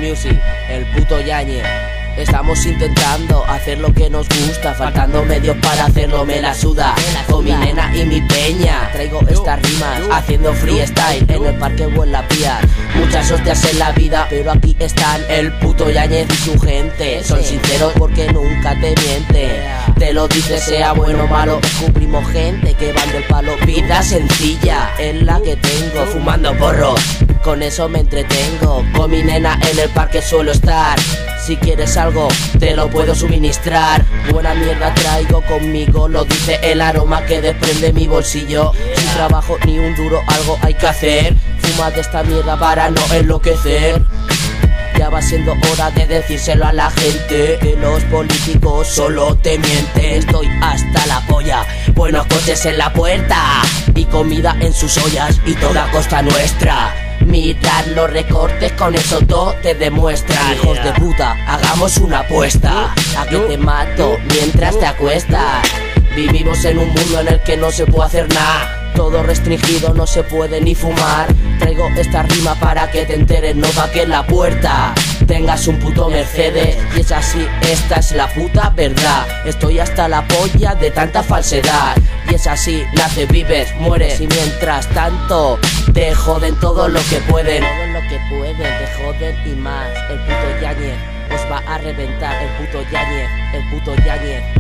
Music, el puto Yañez. Estamos intentando hacer lo que nos gusta, faltando medios para hacerlo, me la suda. Con mi nena y mi peña traigo estas rimas, haciendo freestyle en el parque o en la pía. Muchas hostias en la vida, pero aquí están el puto Yañez y su gente. Son sinceros porque nunca te mienten. Te lo dice sea bueno o malo, descubrimos gente que van del palo. Vida sencilla es la que tengo, fumando porro, con eso me entretengo. Con mi nena en el parque suelo estar. Si quieres algo, te lo puedo suministrar. Buena mierda traigo conmigo, lo dice el aroma que desprende mi bolsillo. Sin trabajo ni un duro, algo hay que hacer. Fuma de esta mierda para no enloquecer. Ya va siendo hora de decírselo a la gente, que los políticos solo te mienten. Estoy hasta la polla, buenos coches en la puerta y comida en sus ollas y toda costa nuestra. Mirad los recortes, con eso todo te demuestran. Hijos de puta, hagamos una apuesta, a que te mato mientras te acuestas. Vivimos en un mundo en el que no se puede hacer nada, todo restringido, no se puede ni fumar. Traigo esta rima para que te enteres, no pa' que en la puerta tengas un puto Mercedes. Y es así, esta es la puta verdad. Estoy hasta la polla de tanta falsedad. Y es así, naces, vives, mueres y mientras tanto te joden todo lo que pueden. Todo lo que pueden, te joden y más. El puto Yañez os va a reventar, el puto Yañez, el puto Yañez.